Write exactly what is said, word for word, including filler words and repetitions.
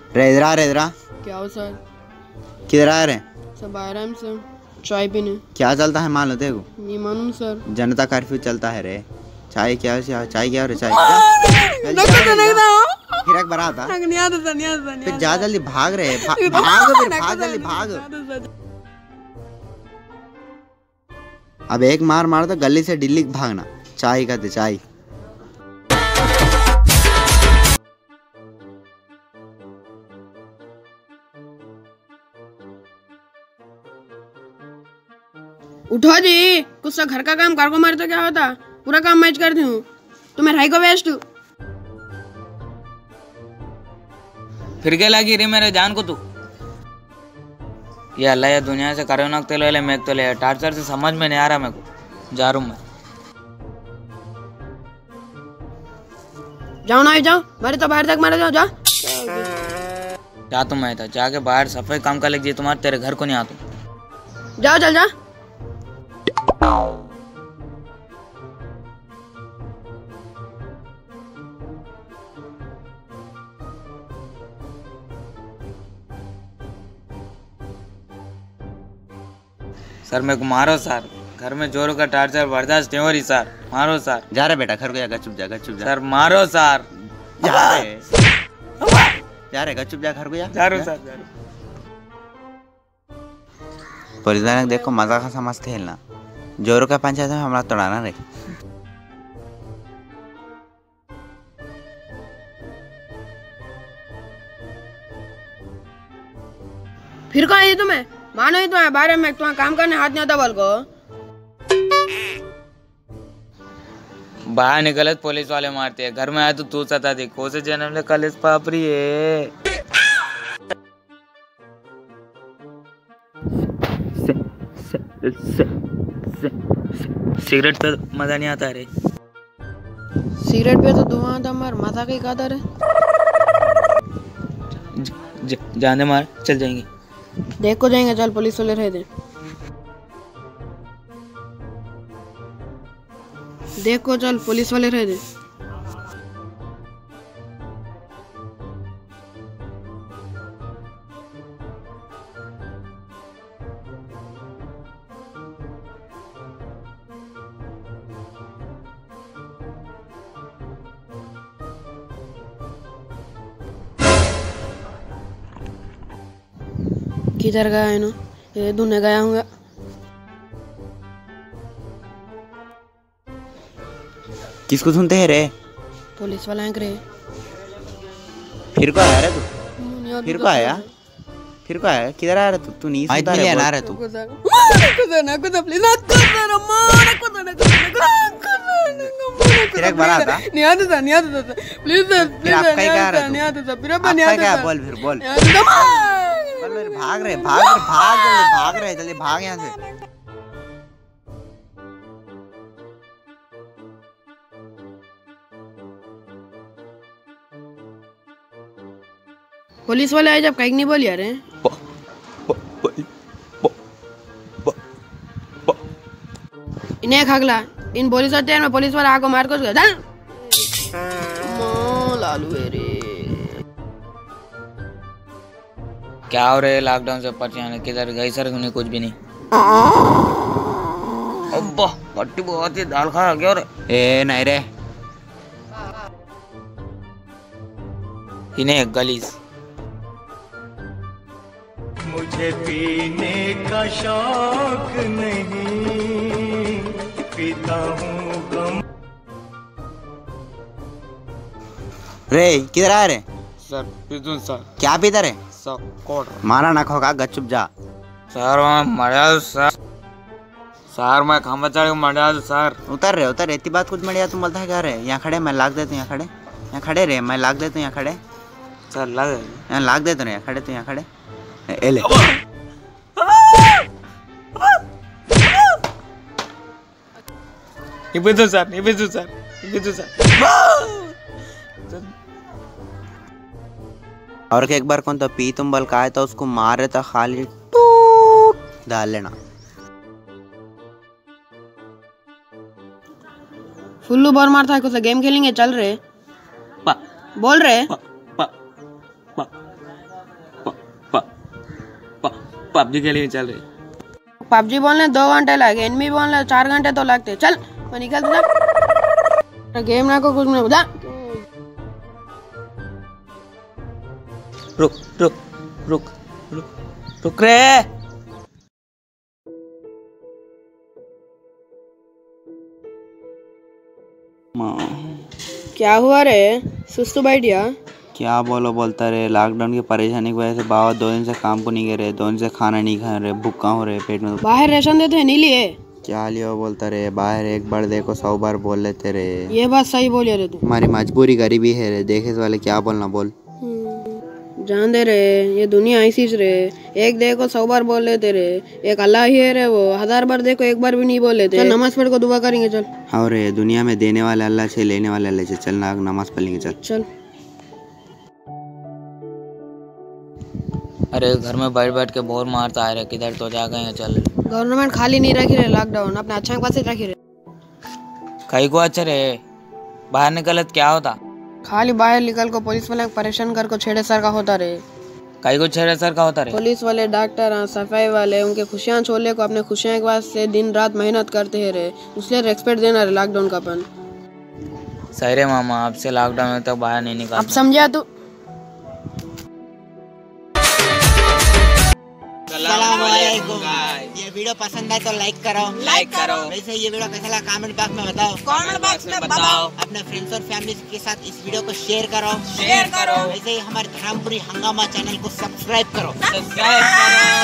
रे इधर आ रे इधर आ। क्या हो सर? किधर आ रहे? सब आ रहा है सर, चाय पीने। क्या चलता है मालूम तेरे को? नहीं मालूम सर। जनता कर्फ्यू चलता है रे। चाय क्या चाय क्या रे चाय फिर एक बार आता फिर जा जल्दी भाग रहे भाग फिर भाग जल्दी भाग। अब एक मार मार तो गली से दिल्ली भागना। चाय का दे चाय। उठो जी, कुछ सा घर का काम कर को मारे तो क्या होता, पूरा काम मैच करती हूँ। तुम्हें राई को वेस्ट। फिर क्या लगी रे मेरे जान को तू? ये अल्लाह या दुनिया से करो नक तेलो ले मैं तो ले टार्चर से समझ में नहीं आ रहा मेरे को। जा रहा हूँ मैं। जाओ ना जाओ, मारे तो बाहर तक मारे जाओ जा। जा तुम मैं था जाके बाहर सफाई काम कर लीजिए तुम्हारे तेरे घर को नहीं आता। जाओ चल जा। सर मेरे को मारो सर, घर में जोरों का टार्चर बर्दाश्त नहीं हो रही सर, मारो सर। जा रहे बेटा घर को जाकर चुप जा चुप जा। सर मारो सर। जा रहे जा रहे चुप जा घर को जा। जा रहा सर जा रहा। पुलिस वाले देखो मजा का समझते हैं ना, जोरों का पंचायत में हमारा तोड़ाना रे। फिर कहा है तुम्हें मानो ही तो है बारे में तुम्हारा काम करने हाथ नहीं आता बोल को। बाहर निकले पुलिस वाले मारते हैं, घर में आए तो तू सता दी को से जन्म ले कल इस पापरी है। सिगरेट पे मजा नहीं आता रे। सिगरेट पे तो धुआं आता मर मजा कहीं का रे। जाने मार चल जाएंगे। देखो जाएंगे चल पुलिस वाले रह दे। देखो चल पुलिस वाले रह दे। किधर गया है ना? ये धुने गया हूँ। किसको सुनते हैं रे? पुलिस वाला है रे। फिर को आया रे तू? फिर को आया? फिर को आया? किधर आ रहा तू? तू नहीं सुनता रे बोल रहा तू? फिर एक बार आता? नहीं आता था नहीं आता था प्लीज प्लीज नहीं आता नहीं आता था फिर अब नहीं आता था। बोल फिर बोल। भाग रहे भाग रहे भाग जल्दी भाग रहे जल्दी भाग यहाँ से। पुलिस वाले आए जब कहीं नहीं बोल यार। इन्हें खागला इन पुलिस वाले में पुलिस वाला आको मार को गया लालू रे। क्या हो रहे लॉकडाउन से परेशान किधर गई सर उन्हें कुछ भी नहीं। अब्बा पट्टी बहुत ही दाल खा गया रे। ए नहीं रे इन्हें गलीस। मुझे पीने का शौक नहीं पीता हूँ गम। रे किधर आ रहे? सर पीतू सर। क्या पीता रे? सर कोट मारा ना खोगा गच चुप जा। सर मैं मरिया सर। सर मैं खंबा चढ़ मरिया सर। उतर रहे उतर इतनी बात कुछ मरिया तुम बोलता है क्या रे? यहाँ खड़े मैं लाग देता हूँ। यहाँ खड़े यहाँ खड़े रे मैं लाग देता हूँ। यहाँ खड़े सर लग यहाँ लाग देता हूँ। यहाँ खड़े तो यहाँ खड़े ए ले। ये पीतू सर ये पीतू सर ये पीतू सर। और एक बार कौन तो पी तुम बल का है तो उसको मारे तो खाली डाल लेना। फुल्लू बोर मारता है कुछ गेम खेलेंगे चल रहे पा, बोल रहे पा, पा, पा, पबजी के लिए चल रही। पबजी बोलने दो घंटे लगे, एनमी बोलने चार घंटे तो लगते। चल मैं निकल जा, गेम ना को कुछ नहीं बता। रुक रुक रुक रुक रुक रे। क्या हुआ रे, सुस्तू बैठ गया? क्या बोलो बोलता रे, लॉकडाउन की परेशानी की वजह से बाबा दो दिन से काम को नहीं गए रहे, दो दिन से खाना नहीं खा रहे, भूखा हो रहे पेट में। बाहर रेशन देते हैं, नहीं लिए? क्या लियो बोलता रे, बाहर एक बार देखो सौ बार बोल लेते रे। ये बात सही बोलिए रे तू। हमारी मजबूरी गरीबी है रे, देखे वाले क्या बोलना बोल। जान दे रे, ये दुनिया ऐसी रे, एक देखो सौ बार बोल लेते रे, एक अल्लाह ही है रे, वो हजार बार देखो एक बार भी नहीं बोल लेते। चल नमाज पढ़ को दुआ करेंगे। चल हाँ रे, दुनिया में देने वाले अल्लाह से, लेने वाले अल्लाह से। चल ना नमाज पढ़ लेंगे। चल चल। अरे घर में बैठ बैठ के बोर मारता है रे, किधर तो जा गए। चल गवर्नमेंट खाली नहीं रखी रे, लॉकडाउन अपने अच्छा के पास ही रखी रे। कहीं को अच्छा रे, बाहर निकलत क्या होता? खाली बाहर निकल को पुलिस वाले परेशान कर को छेड़े सर का होता रे। कहीं को छेड़े सर का होता रे? पुलिस वाले, डॉक्टर, सफाई वाले, उनके खुशियाँ छोले को अपने खुशियाँ के वास्ते दिन रात मेहनत करते हैं रे, इसलिए रेस्पेक्ट देना रे लॉकडाउन का अपन। सही रे मामा, अब से लॉकडाउन में तक बाहर नहीं निकल। अब समझा तू? ये वीडियो पसंद आए तो लाइक करो, लाइक करो। वैसे ये वीडियो कैसा लगा कमेंट बॉक्स में बताओ, कमेंट बॉक्स में बताओ। अपने फ्रेंड्स और फैमिली के साथ इस वीडियो को शेयर करो, शेयर करो। वैसे ही हमारे धर्मपुरी हंगामा चैनल को सब्सक्राइब करो, सब्सक्राइब करो।